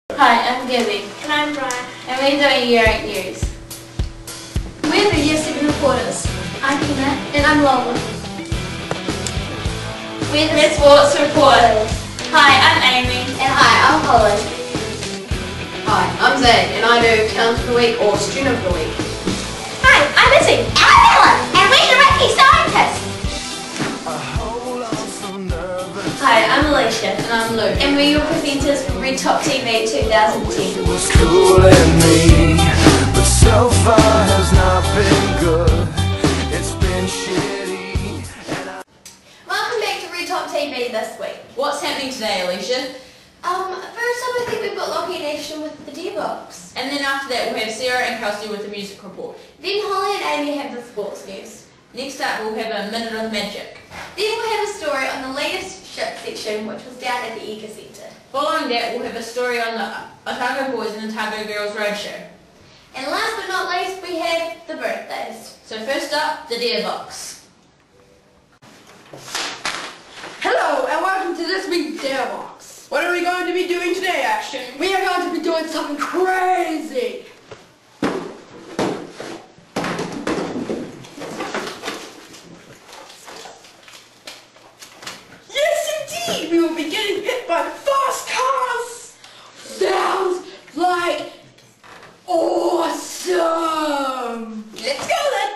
Hi, I'm Debbie. And I'm Brian. And we're doing Year 8 News. We're the Year 7 reporters. I'm Tina. And I'm Lola. We're the sports reporters. Hi, I'm Amy. And hi, I'm Holly. Hi, I'm Zane, and I do Talent of the Week or Student of the Week. Hi, I'm Izzy. And I'm Ella, and we're the Rookie Scientists. Hi, I'm Alicia. And I'm Luke. And we're your presenters for Red Top TV 2010. Was cooling me, but so far has not been good. It's been shitty. Welcome back to Red Top TV this week. What's happening today, Alicia? First up I think we've got Lockie in action with the deer box. And then after that we'll have Sarah and Kelsey with the music report. Then Holly and Amy have the sports news. Next up we'll have a Minute of Magic. Then we'll have a story on the latest ship section, which was down at the Eco Centre. Following that we'll have a story on the Otago Boys and Otago Girls Roadshow. And last but not least, we have the birthdays. So first up, the deer box. Hello and welcome to this week's Deer Box. What are we going to be doing today, Ashton? We are going to be doing something crazy. Yes, indeed! We will be getting hit by fast cars. Sounds like awesome. Let's go then.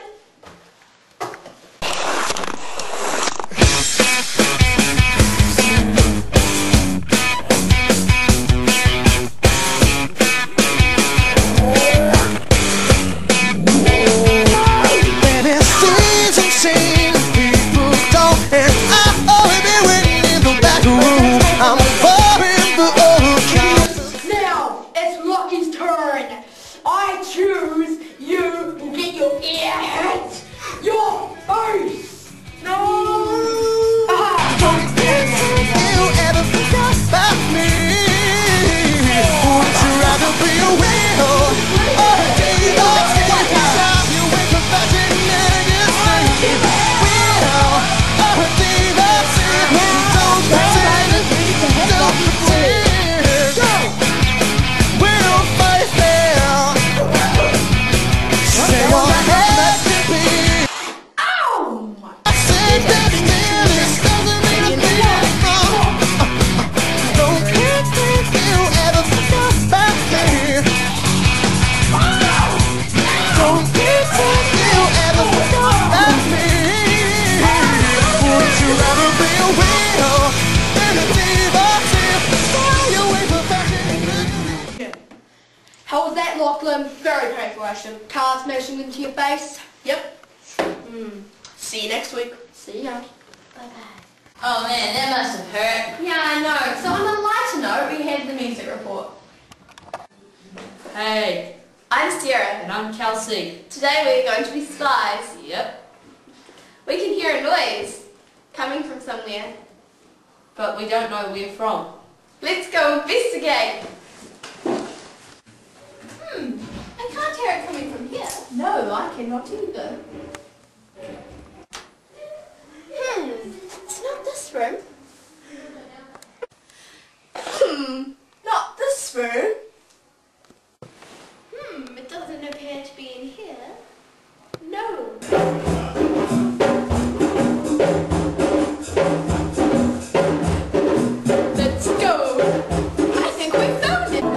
Now, it's Lockie's turn. I choose you will get your ear hit. Your face. No. Don't you ever forget about me? Would you rather be a whale or a diva? Time you wake up fashion and you say whale or a diva. Don't pretend, don't pretend. We'll fight there. Say your head to be. Ow! I said that this doesn't mean a thing. Don't care if you ever forgot about me. Don't care if you ever forgot about me. Would you rather be a whale than a diva? Stay away from fashion. How was that, Lachlan? Very painful, Ashton. Cars smashing into your face. Yep. See you next week. See ya. Bye-bye. Oh man, that must have hurt. Yeah, I know. So on a lighter note, we have the music report. Hey, I'm Sarah. and I'm Kelsey. Today we're going to be spies. Yep, We can hear a noise coming from somewhere. but we don't know where from. Let's go investigate. I can't hear it coming from here. No, I cannot either. It's not this room. Not this room. It doesn't appear to be in here. No. Let's go. I think we found it.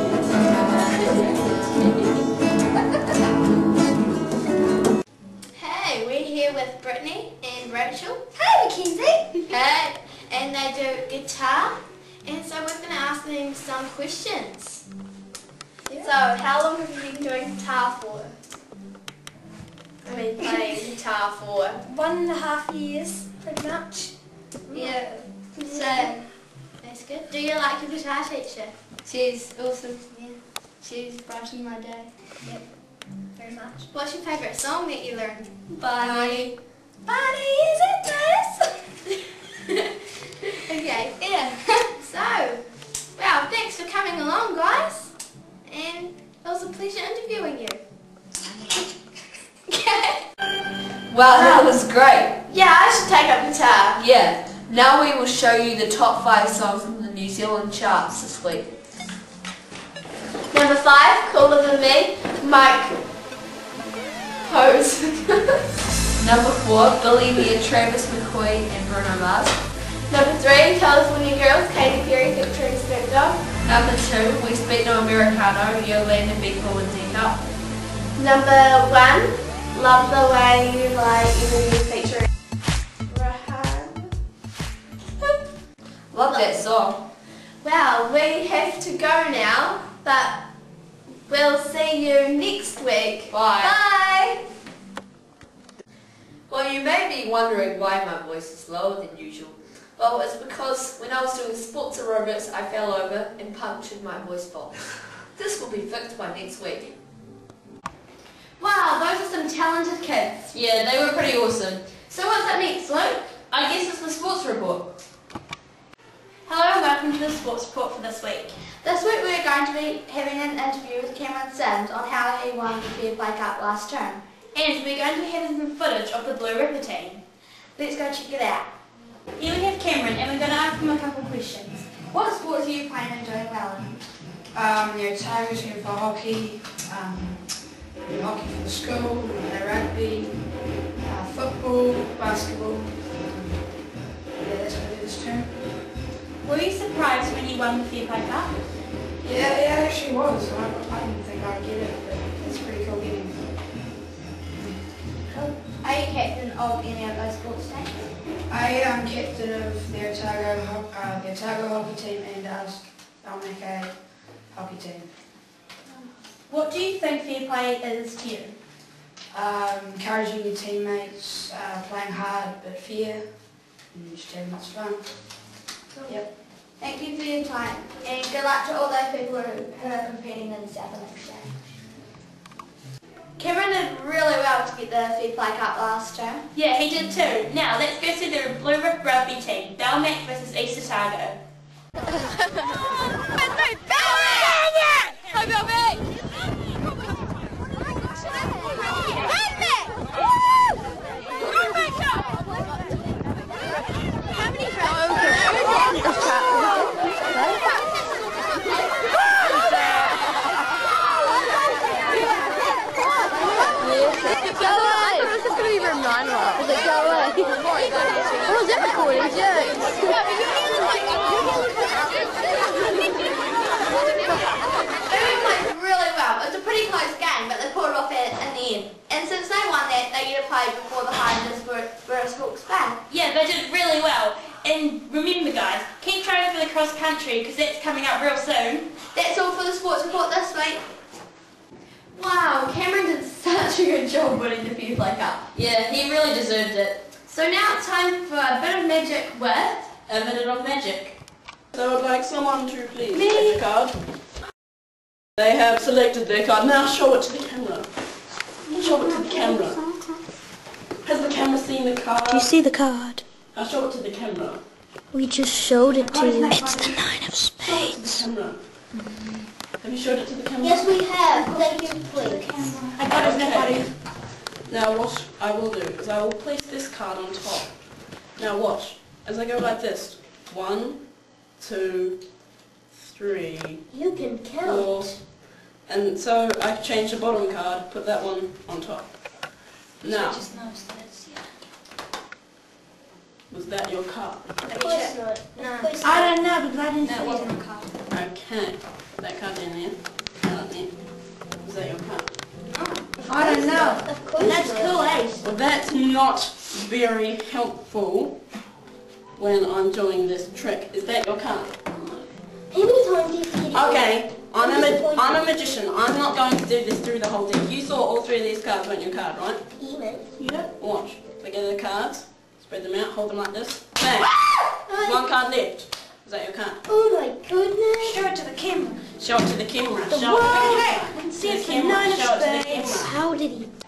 Hey, we're here with Brittany and Rachel. Hey, Mackenzie. Hey, and they do guitar, and so we're going to ask them some questions. So, how long have you been doing guitar for? I mean, playing guitar for? 1.5 years, pretty much. Yeah. So, that's good. Do you like your guitar teacher? She's awesome. Yeah. She's brightened my day. Yep. Very much. What's your favourite song that you learned? Bye. Bunny, is it this? Okay, yeah. So, well, thanks for coming along, guys. And it was a pleasure interviewing you. Wow, that was great. Yeah, I should take up guitar. Yeah, now we will show you the top 5 songs on the New Zealand charts this week. Number me, Mike. Pose. Number 4, Billy Mia, Travis McCoy and Bruno Mars. Number 3, California Girls, Katy Perry featuring Snoop Dogg. Number 2, We Speak No Americano, Yolanda, Biko and Zika. Number 1, Love the Way You Lie, Emily featuring Rahan. Love that song. Well, we have to go now, but we'll see you next week. Bye. Bye. Well, you may be wondering why my voice is lower than usual. Well, it's because when I was doing sports aerobics, I fell over and punctured my voice box. This will be fixed by next week. Wow, those are some talented kids. Yeah, they were pretty awesome. So what's up next, Luke? I guess it's the sports report. Hello and welcome to the sports report for this week. This week we're going to be having an interview with Cameron Sims on how he won the Fair Play Cup last term. And we're going to be having some footage of the Blue Ripper team. Let's go check it out. Here we have Cameron and we're going to ask him a couple of questions. What sports are you playing and doing well in? There are Tigers here for hockey, hockey for the school, rugby, football, basketball. Yeah, that's what I do this term. Were you surprised when you won the Fair Play Cup? Yeah, it actually was. I didn't think I'd get it, but it's pretty cool getting it. Are you captain of any of those sports teams? I am captain of the Otago hockey team and Almaca hockey team. What do you think fair play is to you? Encouraging your teammates, playing hard but fair, and just having much fun. Yep. Thank you for your time and good luck to all those people who are competing in the South next year. Cameron did really well to get the Fair Play Cup last term. Yeah, he did too. Now let's go see the Blue Rip rugby team, Belmac versus East Otago. And since they won that, they get to play before the Highlanders versus Hawke's Bay. Yeah, they did really well. And remember guys, keep training for the cross country because that's coming up real soon. That's all for the sports report this week. Wow, Cameron did such a good job winning the Fair Play Cup. Yeah, he really deserved it. So now it's time for a bit of magic with A Minute of Magic. So I'd like someone to please take a card. They have selected their card. Now show it to the camera. Show it to the camera. Has the camera seen the card? Do you see the card? Now show it to the camera. We just showed it to you. It's the 9 of spades. Show it to the camera. Have you showed it to the camera? Yes, we have. Thank you, please. I got it, Okay. Now what I will do is I will place this card on top. Now watch. As I go like this. 1, 2, 3, You can 4. count. And so I change the bottom card, put that one on top. Now, was that your card? Of course not. No. I don't know because I didn't No, it see wasn't it. a card. Okay, that card in there. Card there. Was that your card? I don't know. Of course That's not. cool, Ace. Well, that's not very helpful when I'm doing this trick. Is that your card? How many times do you forget it? Okay, I'm a magician. I'm not going to do this through the whole deck. You saw all 3 of these cards weren't your card, right? Even. Yep. Watch. Together the cards. Spread them out. Hold them like this. Bang. There's 1 card left. Is that your card? Oh my goodness. Show it to the camera. Show it to the camera. Show it to the Whoa. camera. Let's see To if the the camera. 9 of Show it to the spades. camera. How did he